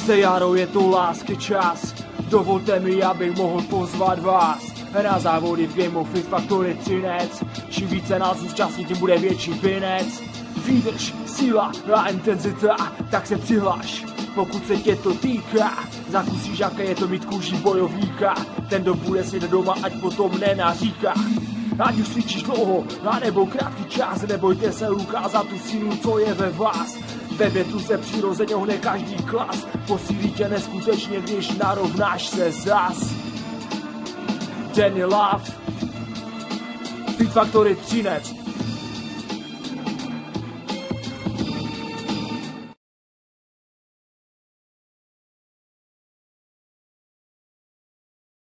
se jaro, je to lásky čas. Dovolte mi, abych mohl pozvat vás na závody v Game of Fit Factory Třinec. Čím více nás zúčastní, tím bude větší binec. Výdrž, síla a intenzita, tak se přihlaš. Pokud se tě to týká, zakusíš, jaké je to mít kůži bojovníka. Ten, kdo bude sedět doma, ať potom nenaříká. Ať už cvičíš dlouho, a nebo krátký čas, nebojte se ukázat tu sílu, co je ve vás. Ve větru se přirozeně ohne každý klas, posílí tě neskutečně, když narovnáš se zas. Danny Love, Fit Factory Třinec.